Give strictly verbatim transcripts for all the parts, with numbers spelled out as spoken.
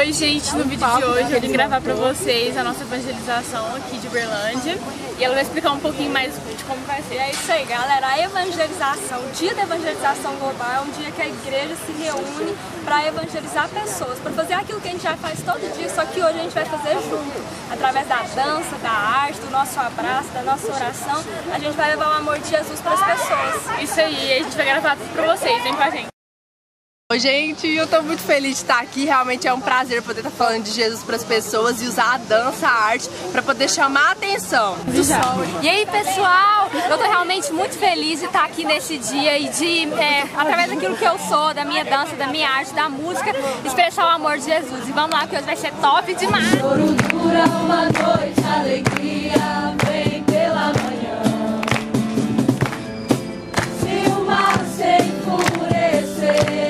Oi gente, no vídeo de hoje eu vim gravar pra vocês a nossa evangelização aqui de Uberlândia e ela vai explicar um pouquinho mais de como vai ser. É isso aí, galera, a evangelização, o dia da evangelização global é um dia que a igreja se reúne para evangelizar pessoas, para fazer aquilo que a gente já faz todo dia, só que hoje a gente vai fazer junto, através da dança, da arte, do nosso abraço, da nossa oração, a gente vai levar o amor de Jesus para as pessoas. Isso aí, a gente vai gravar tudo pra vocês, vem com a gente. Oi gente, eu tô muito feliz de estar aqui, realmente é um prazer poder estar falando de Jesus para as pessoas e usar a dança, a arte para poder chamar a atenção. E aí pessoal, eu tô realmente muito feliz de estar aqui nesse dia e de, é, através daquilo que eu sou, da minha dança, da minha arte, da música, expressar o amor de Jesus. E vamos lá que hoje vai ser top demais! Choro dura uma noite, alegria vem pela manhã. Se o mar se enfurecer,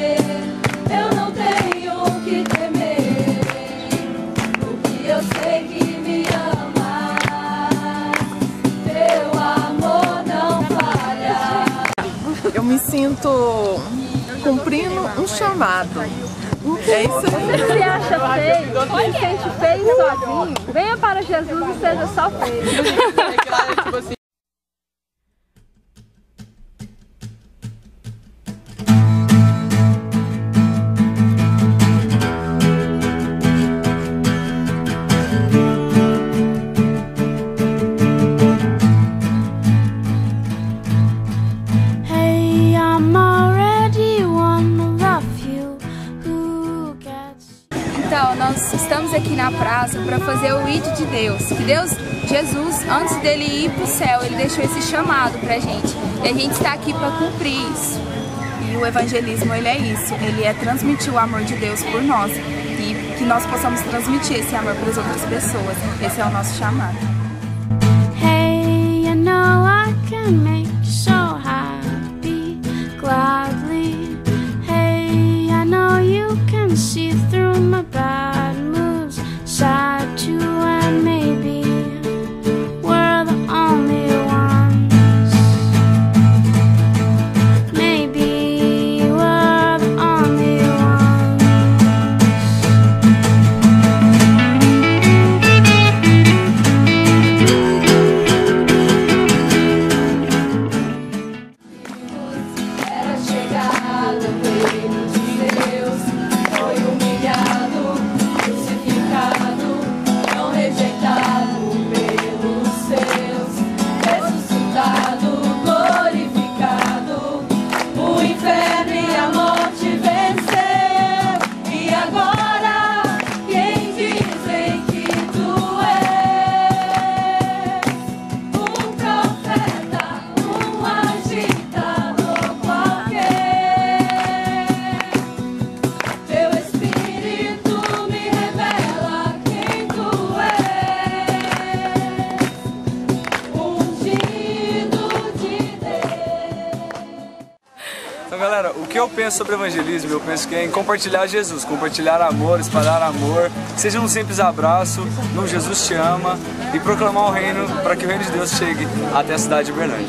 eu me sinto cumprindo um chamado. É isso aí. Se acha feio, se sente feio sozinho, venha para Jesus e seja só feio. Então, nós estamos aqui na praça para fazer o I D de Deus. Que Deus, Jesus, antes dele ir para o céu, ele deixou esse chamado para a gente. E a gente está aqui para cumprir isso. E o evangelismo, ele é isso. Ele é transmitir o amor de Deus por nós. E que nós possamos transmitir esse amor para as outras pessoas. Esse é o nosso chamado. Hey, you know I can make you so happy, gladly. Hey, I know you can see through my bad moods, sad too, and maybe we're the only ones. Maybe we're the only ones. Era chegado o reino de Deus, foi humilhado, crucificado, não rejeitado pelos seus, ressuscitado, glorificado, o inferno e a morte venceu. E agora, quem dizem que tu és? Um profeta, um agitador qualquer. Teu Espírito me revela quem tu és, ungido de Deus. Então galera, o que eu penso sobre evangelismo? Eu penso que é em compartilhar Jesus, compartilhar amor, espalhar amor, seja um simples abraço, num Jesus te ama, e proclamar o reino para que o reino de Deus chegue até a cidade de Uberlândia.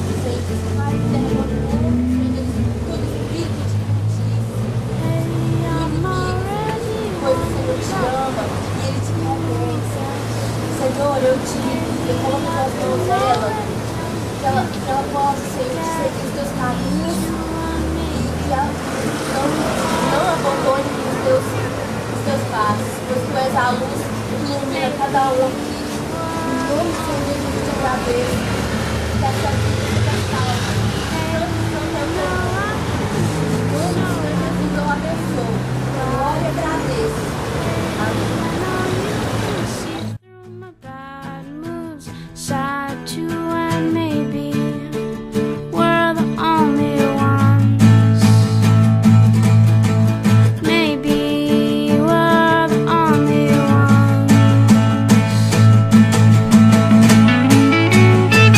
Senhor, eu te eu coloco nas mãos dela, que ela, que ela possa, Senhor, seguir os teus caminhos e que ela não, não abandone os teus, os teus passos, pois tu és a luz que ilumina cada um aqui. Em nome do Senhor Jesus, eu te agradeço, que essa vida seja salva. Santo, santo é o teu nome. Em nome do Senhor Jesus, eu abençoo. Glória e agradeço. Amém. Sad too, and maybe we're the only ones. Maybe we're the only ones.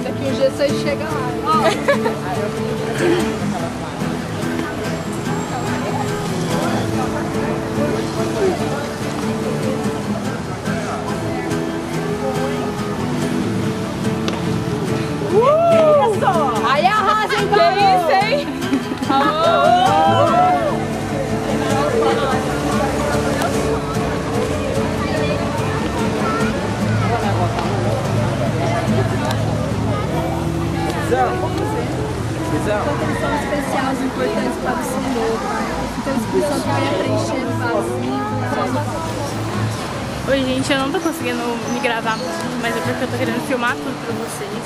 daqui um dia vocês chegam lá. Uh! Aí arrasa, hein, que isso, hein? Enquanto são especiais, importantes para o Senhor, então a inscrição que vai preencher o vazio. Oi gente, eu não tô conseguindo me gravar muito, mas é porque eu tô querendo filmar tudo pra vocês.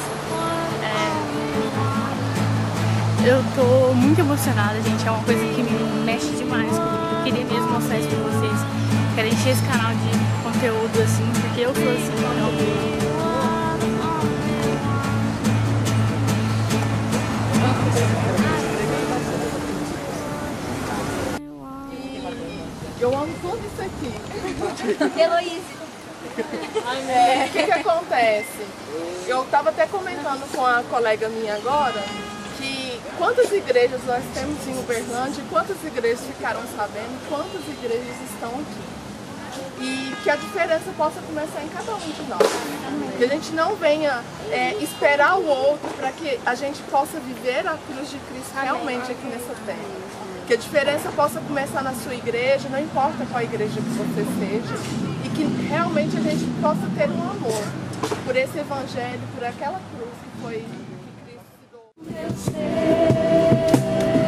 É... Eu tô muito emocionada, gente, é uma coisa que me mexe demais comigo. Eu queria mesmo mostrar isso pra vocês. Quero encher esse canal de conteúdo assim, porque eu sou assim, então... Eu amo tudo isso aqui. Heloísa. É, o que que acontece? Eu estava até comentando com a colega minha agora que quantas igrejas nós temos em Uberlândia, quantas igrejas ficaram sabendo, quantas igrejas estão aqui. E que a diferença possa começar em cada um de nós. Que a gente não venha é, esperar o outro para que a gente possa viver a cruz de Cristo realmente aqui nessa terra. Que a diferença possa começar na sua igreja, não importa qual igreja que você seja, e que realmente a gente possa ter um amor por esse evangelho, por aquela cruz que foi que Cristo se doou.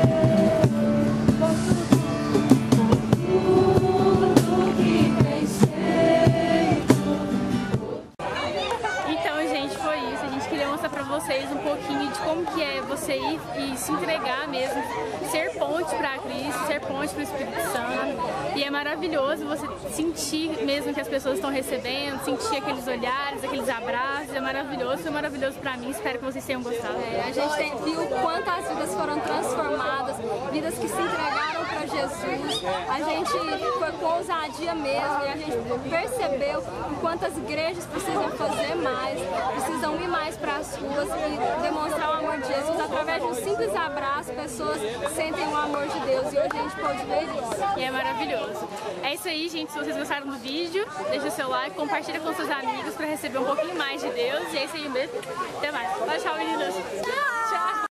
Vocês um pouquinho de como que é você ir e se entregar mesmo, ser ponte para Cristo, ser ponte para o Espírito Santo. E é maravilhoso você sentir mesmo que as pessoas estão recebendo, sentir aqueles olhares, aqueles abraços, é maravilhoso, foi maravilhoso para mim, espero que vocês tenham gostado. É, a gente tem, viu quantas vidas foram transformadas, vidas que se entregaram para Jesus, a gente foi com ousadia mesmo e a gente percebeu quantas igrejas precisam fazer mais, precisam ir mais para as ruas e demonstrar o amor de Jesus através de um simples abraço. Pessoas sentem o amor de Deus e hoje a gente pode ver isso. E é maravilhoso. É isso aí, gente. Se vocês gostaram do vídeo, deixa o seu like, compartilha com seus amigos para receber um pouquinho mais de Deus. E é isso aí mesmo. Até mais. Tchau, tchau, meninas. Tchau.